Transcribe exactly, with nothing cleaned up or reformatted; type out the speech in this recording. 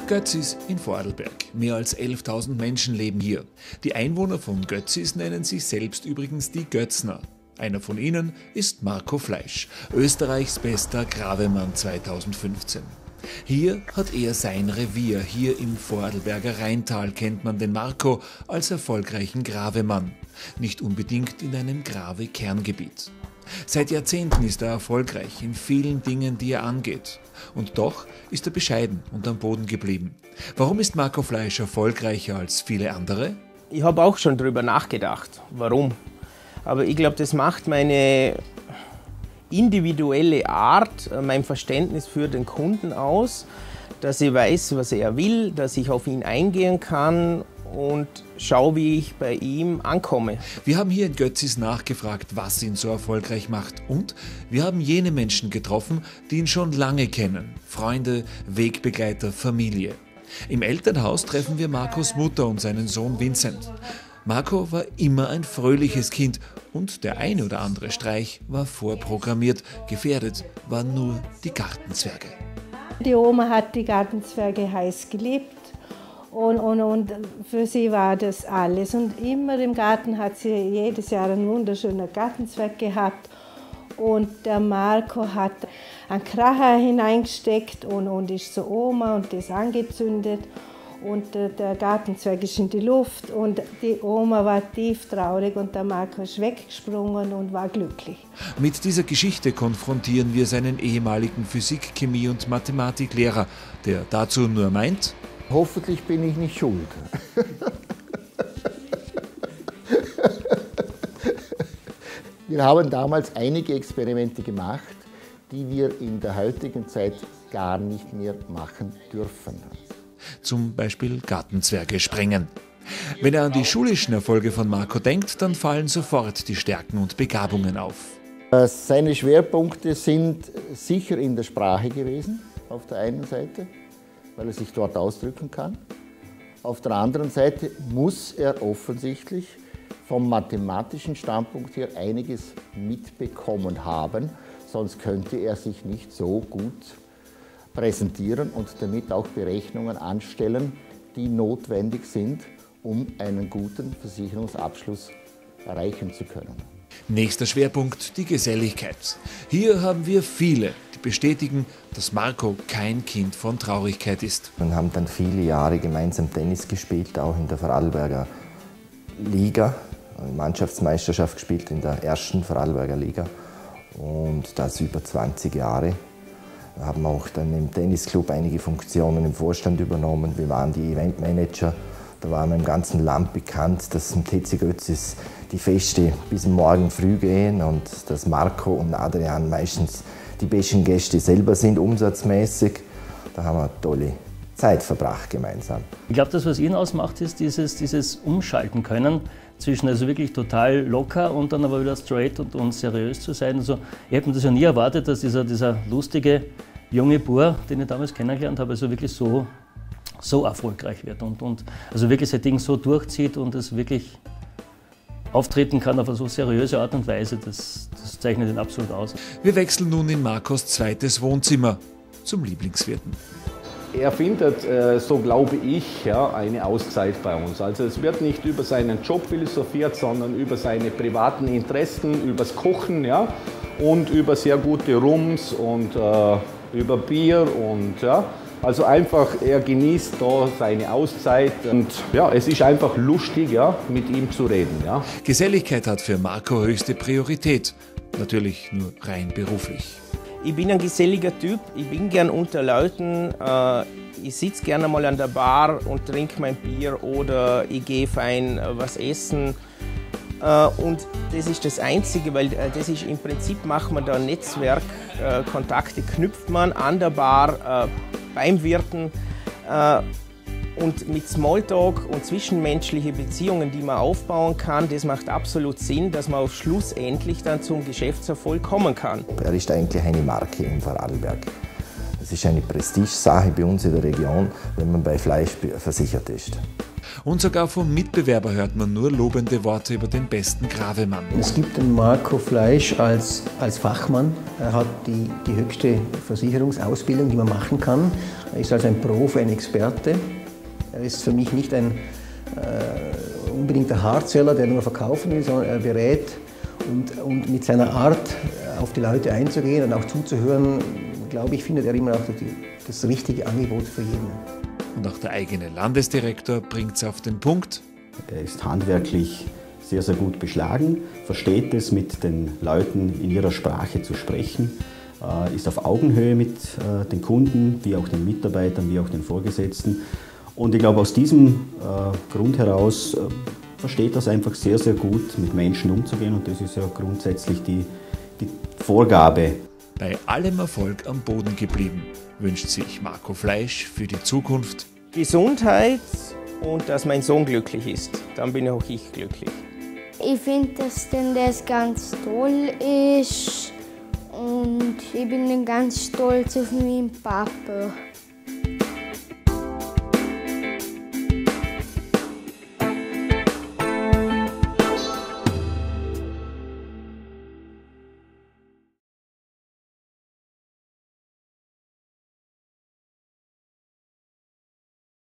Götzis in Vorarlberg. Mehr als elftausend Menschen leben hier. Die Einwohner von Götzis nennen sich selbst übrigens die Götzner. Einer von ihnen ist Marco Fleisch, Österreichs bester Gravemann zweitausendfünfzehn. Hier hat er sein Revier. Hier im Vorarlberger Rheintal kennt man den Marco als erfolgreichen Gravemann. Nicht unbedingt in einem Grave-Kerngebiet. Seit Jahrzehnten ist er erfolgreich in vielen Dingen, die er angeht. Und doch ist er bescheiden und am Boden geblieben. Warum ist Marco Fleisch erfolgreicher als viele andere? Ich habe auch schon darüber nachgedacht, warum. Aber ich glaube, das macht meine individuelle Art, mein Verständnis für den Kunden aus, dass ich weiß, was er will, dass ich auf ihn eingehen kann und schaue, wie ich bei ihm ankomme. Wir haben hier in Götzis nachgefragt, was ihn so erfolgreich macht. Und wir haben jene Menschen getroffen, die ihn schon lange kennen. Freunde, Wegbegleiter, Familie. Im Elternhaus treffen wir Marcos Mutter und seinen Sohn Vincent. Marco war immer ein fröhliches Kind und der eine oder andere Streich war vorprogrammiert. Gefährdet waren nur die Gartenzwerge. Die Oma hat die Gartenzwerge heiß geliebt. Und, und, und für sie war das alles. Und immer im Garten hat sie jedes Jahr einen wunderschönen Gartenzwerg gehabt. Und der Marco hat einen Kracher hineingesteckt und, und ist zur Oma und das angezündet. Und der Gartenzwerg ist in die Luft und die Oma war tief traurig und der Marco ist weggesprungen und war glücklich. Mit dieser Geschichte konfrontieren wir seinen ehemaligen Physik-, Chemie- und Mathematiklehrer, der dazu nur meint: Hoffentlich bin ich nicht schuld. Wir haben damals einige Experimente gemacht, die wir in der heutigen Zeit gar nicht mehr machen dürfen. Zum Beispiel Gartenzwerge sprengen. Wenn er an die schulischen Erfolge von Marco denkt, dann fallen sofort die Stärken und Begabungen auf. Seine Schwerpunkte sind sicher in der Sprache gewesen, auf der einen Seite, weil er sich dort ausdrücken kann. Auf der anderen Seite muss er offensichtlich vom mathematischen Standpunkt her einiges mitbekommen haben, sonst könnte er sich nicht so gut präsentieren und damit auch Berechnungen anstellen, die notwendig sind, um einen guten Versicherungsabschluss erreichen zu können. Nächster Schwerpunkt: die Geselligkeit. Hier haben wir viele, die bestätigen, dass Marco kein Kind von Traurigkeit ist. Wir haben dann viele Jahre gemeinsam Tennis gespielt, auch in der Vorarlberger Liga, Mannschaftsmeisterschaft gespielt in der ersten Vorarlberger Liga und das über zwanzig Jahre. Wir haben auch dann im Tennisclub einige Funktionen im Vorstand übernommen. Wir waren die Eventmanager. Da waren wir im ganzen Land bekannt, dass im T C Götzis die Feste bis morgen früh gehen und dass Marco und Adrian meistens die besten Gäste selber sind, umsatzmäßig. Da haben wir eine tolle Zeit verbracht gemeinsam. Ich glaube, das, was ihn ausmacht, ist dieses, dieses Umschalten können zwischen also wirklich total locker und dann aber wieder straight und, und seriös zu sein. Also, ich hätte mir das ja nie erwartet, dass dieser, dieser lustige junge Bub, den ich damals kennengelernt habe, also wirklich so, so erfolgreich wird und, und also wirklich sein Ding so durchzieht und es wirklich auftreten kann auf eine so seriöse Art und Weise. Das, das zeichnet ihn absolut aus. Wir wechseln nun in Marcos zweites Wohnzimmer zum Lieblingswirten. Er findet, äh, so glaube ich, ja, eine Auszeit bei uns. Also es wird nicht über seinen Job philosophiert, sondern über seine privaten Interessen, übers Kochen, ja, und über sehr gute Rums und äh, über Bier und ja. Also einfach, er genießt da seine Auszeit und ja, es ist einfach lustig, ja, mit ihm zu reden. Ja. Geselligkeit hat für Marco höchste Priorität, natürlich nur rein beruflich. Ich bin ein geselliger Typ, ich bin gern unter Leuten, äh, ich sitze gerne mal an der Bar und trinke mein Bier oder ich gehe fein äh, was essen. Äh, und das ist das Einzige, weil äh, das ist im Prinzip, macht man da Netzwerkkontakte, äh, knüpft man an der Bar, äh, beim Wirten. Äh, Und mit Smalltalk und zwischenmenschliche Beziehungen, die man aufbauen kann, das macht absolut Sinn, dass man auf schlussendlich dann zum Geschäftserfolg kommen kann. Er ist eigentlich eine Marke im Vorarlberg. Es ist eine Prestigesache bei uns in der Region, wenn man bei Fleisch versichert ist. Und sogar vom Mitbewerber hört man nur lobende Worte über den besten Gravemann. Es gibt den Marco Fleisch als, als Fachmann. Er hat die, die höchste Versicherungsausbildung, die man machen kann. Er ist also ein Profi, ein Experte. Er ist für mich nicht ein äh, unbedingt ein Hardseller, der nur verkaufen will, sondern er berät und, und mit seiner Art auf die Leute einzugehen und auch zuzuhören, glaube ich, findet er immer auch die, das richtige Angebot für jeden. Und auch der eigene Landesdirektor bringt es auf den Punkt. Er ist handwerklich sehr, sehr gut beschlagen, versteht es, mit den Leuten in ihrer Sprache zu sprechen, ist auf Augenhöhe mit den Kunden, wie auch den Mitarbeitern, wie auch den Vorgesetzten. Und ich glaube, aus diesem Grund heraus versteht das einfach sehr, sehr gut, mit Menschen umzugehen. Und das ist ja grundsätzlich die, die Vorgabe. Bei allem Erfolg am Boden geblieben, wünscht sich Marco Fleisch für die Zukunft Gesundheit und dass mein Sohn glücklich ist. Dann bin auch ich glücklich. Ich finde, dass denn das ganz toll ist und ich bin ganz stolz auf meinen Papa.